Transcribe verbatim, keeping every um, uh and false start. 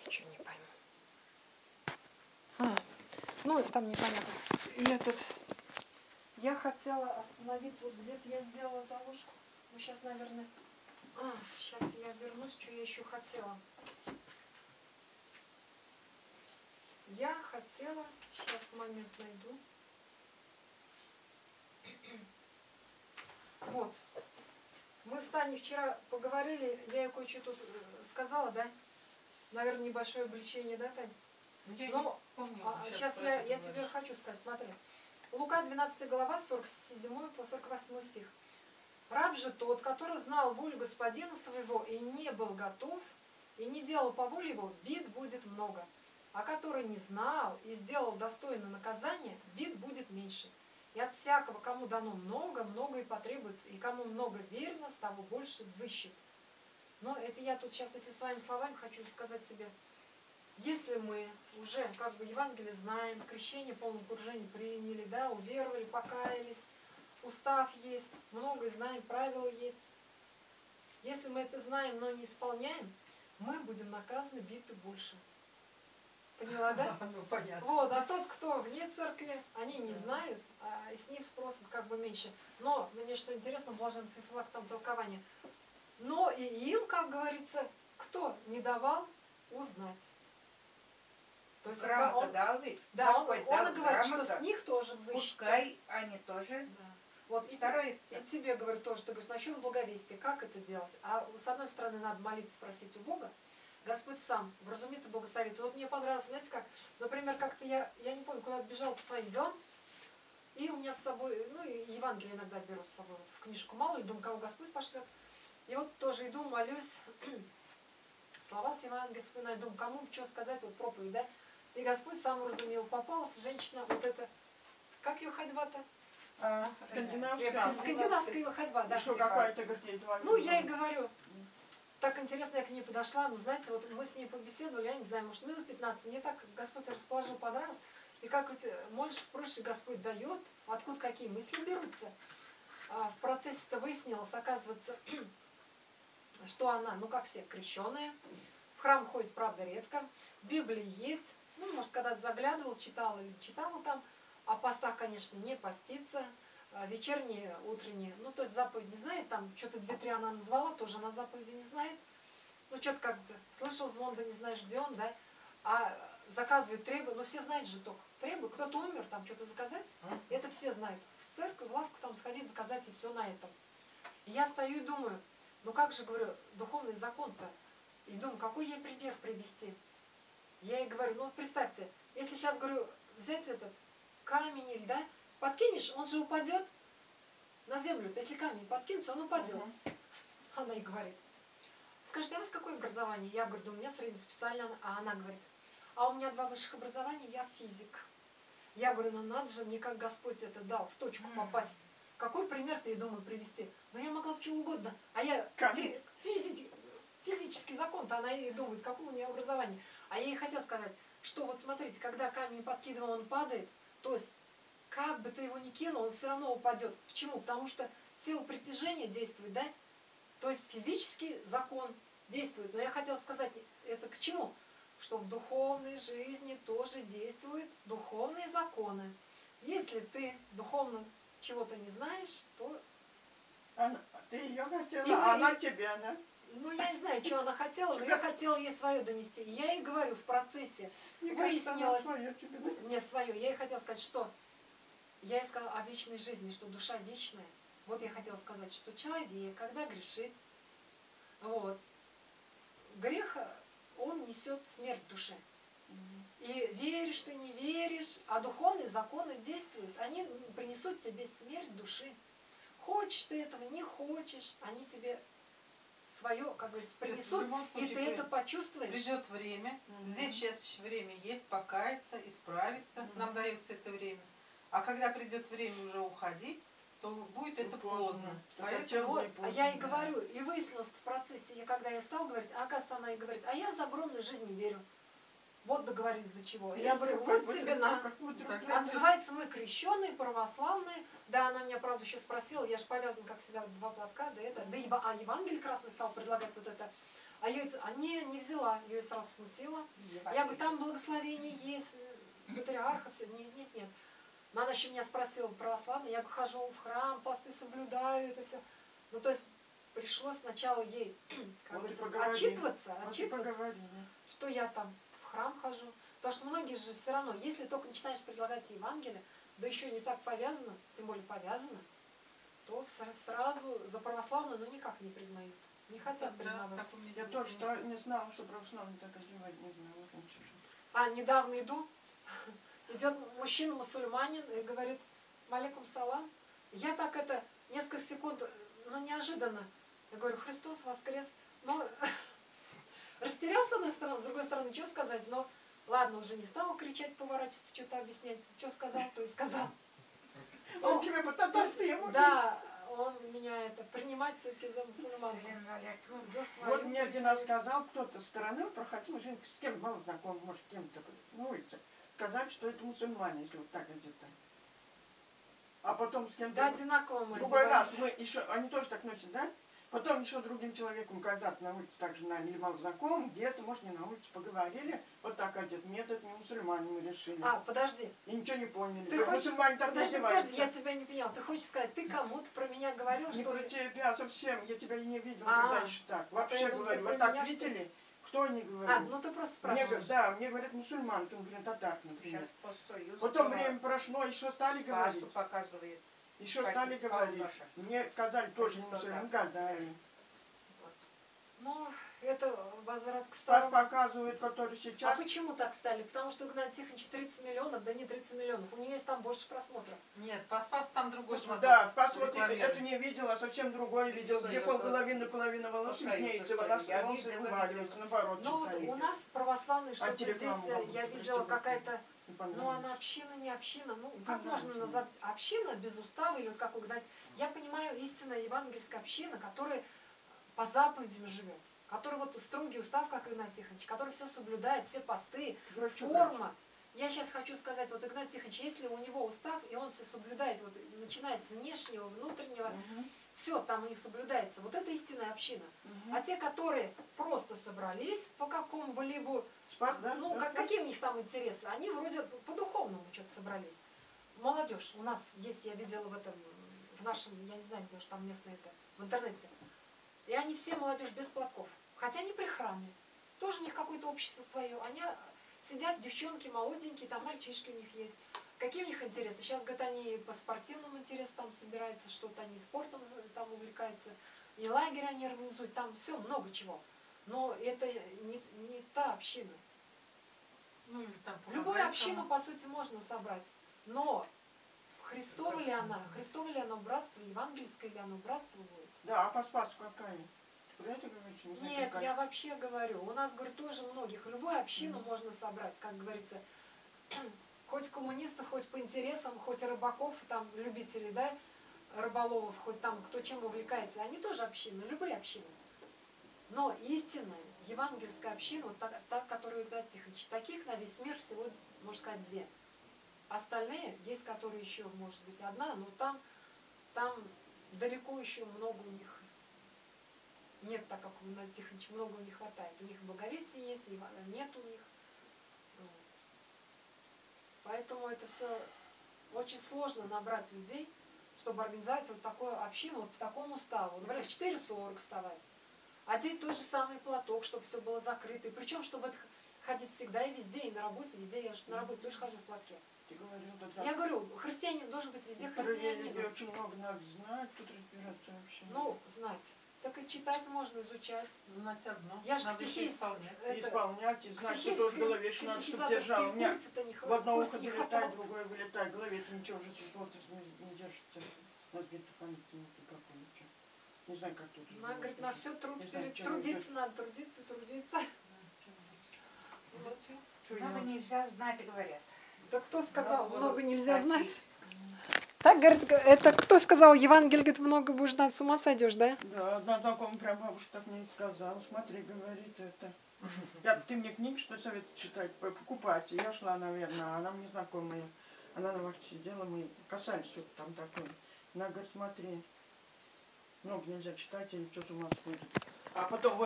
ничего не пойму. А, ну, там непонятно. И этот... Я хотела остановиться, вот где-то я сделала заложку. Ну, сейчас, наверное... А, сейчас я вернусь, что я еще хотела. Я хотела... Сейчас момент найду. Вот. Мы с Таней вчера поговорили, я ей кое-что тут сказала, да? Наверное, небольшое обличение, да, Тань? Я Но помню, а, сейчас я, я тебе хочу сказать, смотри. Лука двенадцатая глава, сорок седьмой по сорок восьмой стих. Раб же тот, который знал волю господина своего и не был готов, и не делал по воле его, бед будет много. А который не знал и сделал достойное наказание, бед будет меньше. И от всякого, кому дано много, много и потребуется, и кому много верно, с того больше взыщет. Но это я тут сейчас, если своими словами, хочу сказать тебе, если мы уже как бы Евангелие знаем, крещение, полное погружение приняли, да, уверовали, покаялись, устав есть, многое знаем, правила есть. Если мы это знаем, но не исполняем, мы будем наказаны, биты больше. Поняла, да? Ну, понятно. Вот, а тот, кто вне церкви, они не знают, а с них спрос как бы меньше. Но, мне что интересно, блажен Феофилак, там толкование. Но и им, как говорится, кто не давал узнать. То есть грамота он, дал ведь? да, он, Господь он дал и говорит, грамота. что с них тоже взыщется. Пускай они тоже Да. Вот, стараются. И, и тебе, говорю, тоже, ты говоришь, насчет благовестия, как это делать? А с одной стороны, надо молиться, просить у Бога. Господь сам вразумит и благословит. Вот мне понравилось, знаете как, например, как-то я, я не помню, куда-то бежала по своим делам, и у меня с собой, ну, и Евангелие иногда беру с собой вот, в книжку малую, думаю, кого Господь пошлет. И вот тоже иду, молюсь, слова с Евангелия вспоминаю, думаю, кому что сказать, вот проповедь, да? И Господь сам уразумел. Попалась женщина, вот это, как ее ходьба-то? А, скандинавская. Скандинавская ходьба, да. Что какая-то, говорит, Ну, я и говорю, так интересно, я к ней подошла, ну, знаете, вот мы с ней побеседовали, я не знаю, может, минут пятнадцать, мне так Господь расположил, понравилось. И как вот молишься, спросишь, Господь дает, откуда какие мысли берутся. А в процессе-то выяснилось, оказывается, что она, ну, как все, крещеная, в храм ходит, правда, редко, в Библии есть, ну, может, когда-то заглядывал, читала или читала там, о постах, конечно, не поститься, вечерние, утренние, ну, то есть заповедь не знает, там, что-то две-три она назвала, тоже она заповеди не знает, ну, что-то как-то, слышал звон, да не знаешь, где он, да, а заказывает, требует, ну, все знают же только, требует, кто-то умер, там, что-то заказать, это все знают, в церковь, в лавку там сходить, заказать, и все на этом. И я стою и думаю, ну, как же, говорю, духовный закон-то, и думаю, какой ей пример привести. Я ей говорю, ну, вот представьте, если сейчас, говорю, взять этот камень или, да, подкинешь, он же упадет на землю. Если камень подкинется, он упадет. Uh -huh. Она и говорит, скажите, а у вас какое образование? Я говорю, да у меня среднеспециальное. А она говорит, а у меня два высших образования, я физик. Я говорю, ну надо же, мне как Господь это дал, в точку uh -huh. попасть. Какой пример ты, я думаю, привести? Ну я могла бы чего угодно. А я фи физик, физический закон-то, она и думает, какое у нее образование. А я ей хотела сказать, что вот смотрите, когда камень подкидывал, он падает, то есть как бы ты его ни кинул, он все равно упадет. Почему? Потому что сила притяжения действует, да? То есть физический закон действует. Но я хотела сказать, это к чему? Что в духовной жизни тоже действуют духовные законы. Если ты духовно чего-то не знаешь, то... Она, ты ее хотела, и, а она и, тебе, да? Ну, я не знаю, что она хотела, но я хотела ей свое донести. И я ей говорю в процессе, Мне выяснилось... кажется, свое тебе, да? Не свое. Я ей хотела сказать, что... Я ей сказала о вечной жизни, что душа вечная. Вот я хотела сказать, что человек, когда грешит, вот, грех, он несет смерть душе. И веришь ты, не веришь, а духовные законы действуют. Они принесут тебе смерть души. Хочешь ты этого, не хочешь, они тебе свое, как говорится, принесут, и ты это почувствуешь. Придет время, угу. Здесь сейчас время есть, покаяться, исправиться, угу. Нам дается это время. А когда придет время уже уходить, то будет это поздно. поздно. Поэтому, вот, поздно, а я и да. говорю, и выяснилось в процессе, и когда я стала говорить, а оказывается, она и говорит, а я в загромную жизнь не верю. Вот договорились до чего. Я, я говорю, вот вот тебе на. А называется мы крещеные, православные. Да, она меня, правда, еще спросила, я же повязана, как всегда, два платка, да это. Да и а Евангелие красный стал предлагать вот это. А ее, а не, не взяла, ее сразу смутила. Я говорю, там благословение есть, патриарха, все. Нет, нет, нет. Но она еще меня спросила, православная, я хожу в храм, посты соблюдаю, это все. Ну, то есть пришлось сначала ей как Вот бы, поговори. отчитываться, Вот отчитываться, поговори, да. что я там в храм хожу. Потому что многие же все равно, если только начинаешь предлагать Евангелие, да еще не так повязано, тем более повязано, то сразу за православную, ну, никак не признают. Не хотят Да, признавать. так у меня Я нет, тоже конечно. что не знала, что православные так одевать, не знала раньше. А недавно иду, идет мужчина-мусульманин и говорит, малейкум салам. Я так это, несколько секунд, ну, неожиданно. Я говорю, Христос воскрес. Ну, растерялся с одной стороны, с другой стороны, что сказать, но ладно, уже не стал кричать, поворачиваться, что-то объяснять. Что сказал, то и сказал. Он Ну, тебе то по-татарски есть, ему. да, он меня это принимать все-таки за мусульманку. За свою. Вот мне один раз сказал, кто-то со стороны проходил, женщина с кем был знаком, может, кем-то на улице, сказать, что это мусульмане, если вот так одеты. А потом с кем-то... Да, одинаково мы Другой раз одеваемся. мы еще, они тоже так носят, да? Потом еще другим человеком когда-то на улице также на или мало знаком, где-то, может, не на улице, поговорили, вот так одет. Нет, это не мусульмане, мы решили. А, подожди. И ничего не поняли. Ты Говорю, хочешь- мусульмане так Подожди, не подожди, одеваются. я тебя не поняла. Ты хочешь сказать, ты кому-то про меня говорил, Не что... про тебя совсем, я тебя и не видела, А, когда еще так. а то Вообще я думала, говорю, ты вот про так меня, что ли? видели, кто не говорит. А, ну ты просто Мне, спрашиваешь. да, мне говорят мусульман, ты говорит, татар, например. Сейчас по Союзу. Потом по время прошло, еще стали Спасу говорить. показывает. Еще как стали и говорить. Павла сейчас. Мне сказали, тоже не Павел мусульман, Стартап. гадали. Вот. Ну, это возврат к Спас старому. показывает, который А сейчас. почему так стали? Потому что у Игнатия Тихоновича тридцать миллионов, да не тридцать миллионов. У нее есть там больше просмотров. Нет, по Спасу там другой смоток Да, Спас вот рекламирует. это не видела, совсем другое видел, где Союза. половина, половина волос По Союзу, виднеется, что ли? волос Я волосы видела, вываливаются, видела. наоборот. Ну вот считаете. у нас православные что-то здесь, Антирекламу э, могут я быть, видела простите. какая-то, Не ну понравилось. она община, не община, ну Не как можно понравилось назвать община без устава или вот как угадать. Я понимаю истинная евангельская община, которая по заповедям живет, который вот строгий устав, как Игнатий Тихонович, который все соблюдает, все посты, Врачу форма. Я сейчас хочу сказать, вот Игнатий Тихонович, если у него устав, и он все соблюдает, вот начиная с внешнего, внутреннего, Мгм, все там у них соблюдается. Вот это истинная община. мгм. А те, которые просто собрались по какому-либо, Спас, да? ну, Да, как, Спас? какие у них там интересы, они вроде по духовному что-то собрались. Молодежь у нас есть, я видела в этом, в нашем, я не знаю, где уж там местное это, в интернете. И они все молодежь без платков. Хотя они при храме. Тоже у них какое-то общество свое. Они сидят, девчонки молоденькие, там мальчишки у них есть. Какие у них интересы? Сейчас, говорят, они по спортивному интересу там собираются, что-то они спортом там увлекаются. И лагерь они организуют, там все, много чего. Но это не, не та община. Ну, или там Любую помогает общину, кому. по сути, можно собрать. Но Христово ли она? Христово ли оно братство? Евангельское ли оно братство будет? Да, а по Спасу какая? Ты про это говоришь? Не знаю, Нет, какая. я вообще говорю, у нас, говорю, тоже многих, любую общину можно собрать, как говорится, хоть коммунистов, хоть по интересам, хоть рыбаков, там, любителей, да, рыболовов, хоть там, кто чем увлекается, они тоже общины, любые общины. Но истинная евангельская община, вот та, та которую Игнатий Тихонович, таких на весь мир всего, можно сказать, две. Остальные, есть которые еще, может быть, одна, но там, там далеко еще много у них. Нет, так как у Игнатия Тихоновича много не хватает. У них благовестие есть, нет у них. Вот. Поэтому это все очень сложно набрать людей, чтобы организовать вот такую общину, вот по такому уставу. Например, в четыре сорок вставать. Одеть тот же самый платок, чтобы все было закрыто. И причем, чтобы это ходить всегда и везде, и на работе, везде. Я уж на работе тоже хожу в платке. Ты говорил, тот раз. Я говорю, христианин должен быть везде Про христианином. религию очень много надо знать, тут разбираться вообще. Ну, знать. Так и читать можно, изучать. Знать одно. Я ж Надо еще катехиз, исполнять. э, И это- исполнять, и знать, что Катехиз- тоже в голове, что надо, чтобы держал. У катехизаторские меня курсы-то не в одно курс ухо не залетает, хватало. другое вылетает. В голове-то ничего уже вот не, не держится. Мозги-то память никакой, ничего. Не знаю, как тут. Она говорит, на все труд Не знаю, перед... чем Трудиться надо, трудиться, трудиться. Что Много я- нельзя знать, говорят. Да кто сказал, Много много буду нельзя просить. знать? Так, говорит, это кто сказал, Евангелие, говорит, много будешь знать, с ума сойдешь, да? Да, одна знакомая прям бабушка так мне и сказала. Смотри, говорит, это. Я, ты мне книги, что совет читать, по- покупать. И я шла, наверное, а она мне знакомая. Она на вахте сидела, мы касались что-то там такое. Она говорит, смотри, много нельзя читать, или что с ума сходит. А потом